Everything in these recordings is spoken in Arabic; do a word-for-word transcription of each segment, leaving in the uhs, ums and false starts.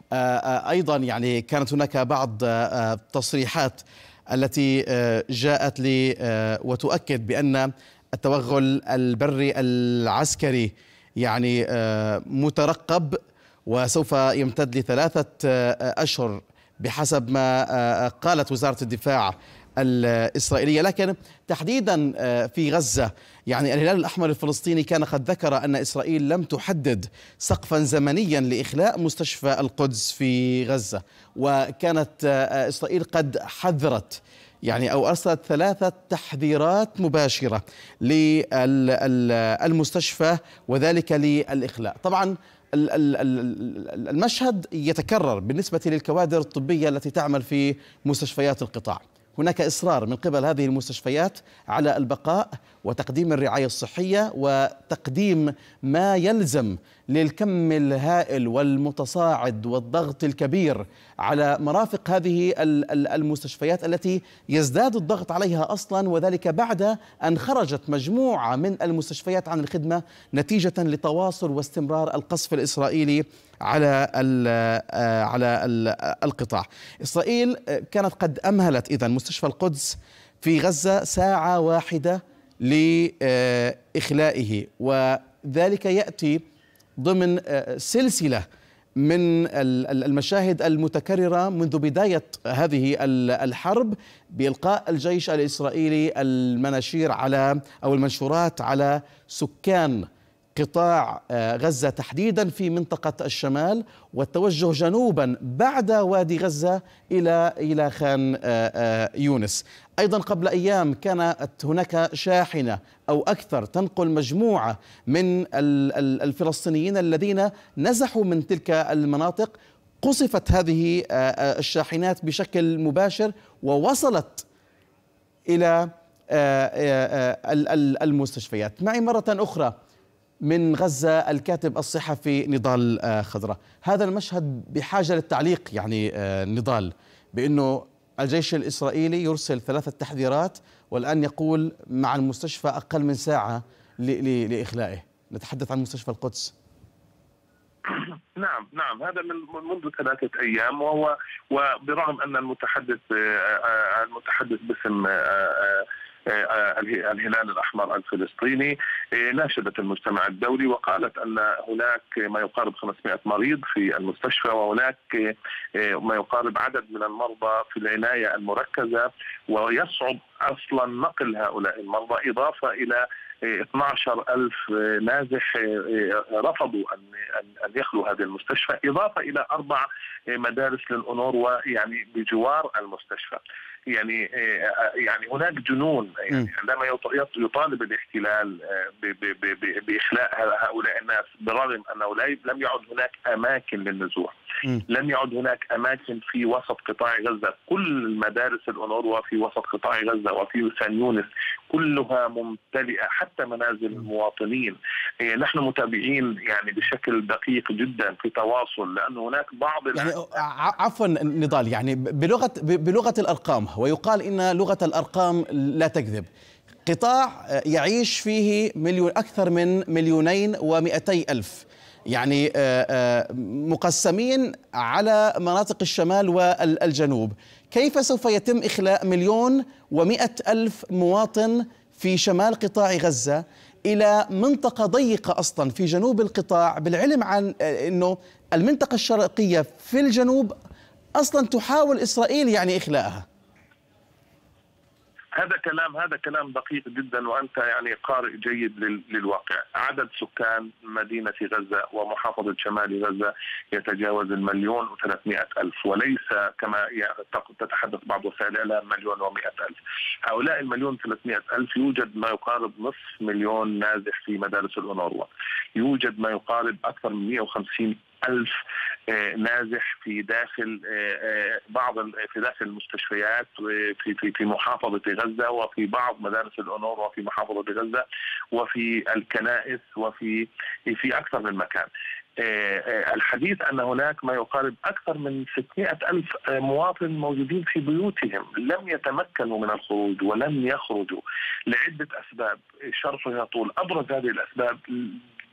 أيضا يعني كانت هناك بعض التصريحات التي جاءت لي وتؤكد بأن التوغل البري العسكري يعني مترقب وسوف يمتد لثلاثة أشهر بحسب ما قالت وزارة الدفاع الإسرائيلية. لكن تحديدا في غزة يعني الهلال الأحمر الفلسطيني كان قد ذكر أن إسرائيل لم تحدد سقفا زمنيا لإخلاء مستشفى القدس في غزة، وكانت إسرائيل قد حذرت يعني أو أرسلت ثلاثة تحذيرات مباشرة للمستشفى وذلك للإخلاء. طبعا المشهد يتكرر بالنسبة للكوادر الطبية التي تعمل في مستشفيات القطاع. هناك إصرار من قبل هذه المستشفيات على البقاء وتقديم الرعاية الصحية وتقديم ما يلزم للكم الهائل والمتصاعد والضغط الكبير على مرافق هذه المستشفيات التي يزداد الضغط عليها أصلا، وذلك بعد أن خرجت مجموعة من المستشفيات عن الخدمة نتيجة لتواصل واستمرار القصف الإسرائيلي على ال على ال القطاع. إسرائيل كانت قد أمهلت إذن مستشفى القدس في غزة ساعة واحدة لإخلائه، وذلك يأتي ضمن سلسلة من المشاهد المتكررة منذ بداية هذه الحرب بإلقاء الجيش الإسرائيلي المناشير على أو المنشورات على سكان قطاع غزة تحديدا في منطقة الشمال والتوجه جنوبا بعد وادي غزة إلى إلى خان يونس. أيضا قبل أيام كانت هناك شاحنة أو أكثر تنقل مجموعة من الفلسطينيين الذين نزحوا من تلك المناطق، قصفت هذه الشاحنات بشكل مباشر ووصلت إلى المستشفيات. معي مرة أخرى من غزة الكاتب الصحفي نضال خضرة. هذا المشهد بحاجة للتعليق يعني نضال، بأنه الجيش الإسرائيلي يرسل ثلاثة تحذيرات والآن يقول مع المستشفى أقل من ساعة لإخلائه. نتحدث عن مستشفى القدس. نعم نعم هذا من منذ ثلاثة أيام، وهو وبرغم أن المتحدث المتحدث باسم الهلال الأحمر الفلسطيني ناشدت المجتمع الدولي وقالت أن هناك ما يقارب خمسمائة مريض في المستشفى، وهناك ما يقارب عدد من المرضى في العناية المركزة، ويصعب أصلا نقل هؤلاء المرضى، إضافة إلى اثني عشر ألف نازح رفضوا أن أن يخلوا هذه المستشفى، إضافة إلى أربع مدارس للأونروا يعني بجوار المستشفى. يعني يعني هناك جنون يعني عندما يطالب الاحتلال بإخلاء هؤلاء الناس، برغم أنه لم يعد هناك أماكن للنزوح، لم يعد هناك أماكن في وسط قطاع غزة. كل مدارس الأونروا في وسط قطاع غزة وفي خان يونس كلها ممتلئة، حتى منازل المواطنين. نحن متابعين يعني بشكل دقيق جدا في تواصل، لأن هناك بعض يعني عفوا نضال يعني بلغة بلغة الأرقام، ويقال إن لغة الأرقام لا تكذب. قطاع يعيش فيه مليون أكثر من مليونين ومئتي ألف، يعني مقسمين على مناطق الشمال والجنوب. كيف سوف يتم إخلاء مليون ومئة ألف مواطن في شمال قطاع غزة إلى منطقة ضيقة أصلا في جنوب القطاع، بالعلم عن أنه المنطقة الشرقية في الجنوب أصلا تحاول إسرائيل يعني إخلاءها؟ هذا كلام هذا كلام دقيق جدا، وأنت يعني قارئ جيد للواقع. عدد سكان مدينة غزة ومحافظة شمال غزة يتجاوز المليون وثلاثمائة ألف، وليس كما تتحدث بعض وسائل الإعلام مليون ومئة ألف. هؤلاء المليون وثلاثمائة ألف يوجد ما يقارب نصف مليون نازح في مدارس الأونروا، يوجد ما يقارب أكثر من مئة وخمسين ألف نازح في داخل بعض في داخل المستشفيات في في في محافظة غزة، وفي بعض مدارس الأونروا في محافظة غزة، وفي الكنائس، وفي في أكثر من مكان. الحديث أن هناك ما يقارب أكثر من ستمائة ألف مواطن موجودين في بيوتهم لم يتمكنوا من الخروج ولم يخرجوا لعدة أسباب شرحها طول. أبرز هذه الأسباب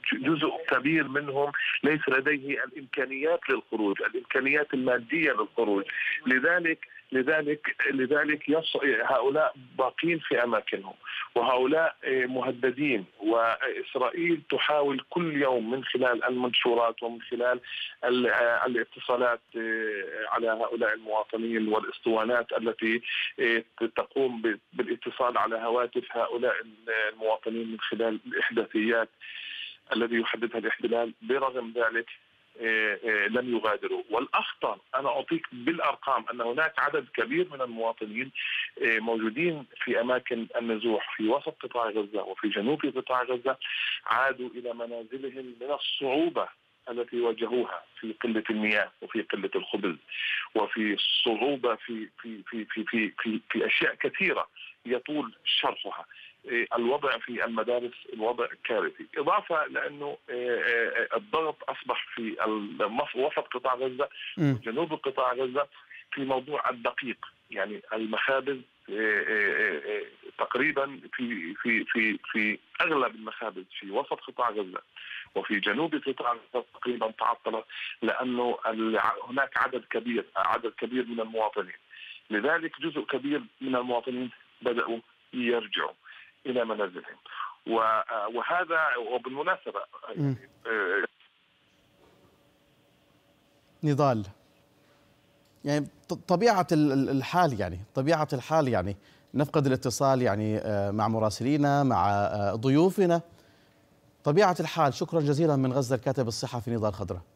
جزء كبير منهم ليس لديه الامكانيات للخروج، الامكانيات الماديه للخروج، لذلك لذلك لذلك يص... هؤلاء باقين في اماكنهم، وهؤلاء مهددين، واسرائيل تحاول كل يوم من خلال المنشورات ومن خلال الاتصالات على هؤلاء المواطنين والاسطوانات التي تقوم بالاتصال على هواتف هؤلاء المواطنين من خلال الاحداثيات الذي يحددها الاحتلال. برغم ذلك لم يغادروا. والأخطر أنا أعطيك بالأرقام أن هناك عدد كبير من المواطنين موجودين في أماكن النزوح في وسط قطاع غزة وفي جنوب قطاع غزة، عادوا إلى منازلهم من الصعوبة التي واجهوها في قلة المياه وفي قلة الخبز وفي الصعوبة في في في في في في, في أشياء كثيرة يطول شرحها. الوضع في المدارس الوضع كارثي، إضافة لأنه الضغط أصبح في وسط قطاع غزة وجنوب قطاع غزة في موضوع الدقيق، يعني المخابز تقريبا في في في في أغلب المخابز في وسط قطاع غزة وفي جنوب قطاع غزة تقريبا تعطلت، لأنه هناك عدد كبير عدد كبير من المواطنين. لذلك جزء كبير من المواطنين بدأوا يرجعوا إلى منازلهم، وهذا وبالمناسبة نضال، يعني طبيعة الحال يعني طبيعة الحال يعني نفقد الاتصال يعني مع مراسلينا مع ضيوفنا، طبيعة الحال. شكرا جزيلا من غزة الكاتب الصحفي نضال خضرة.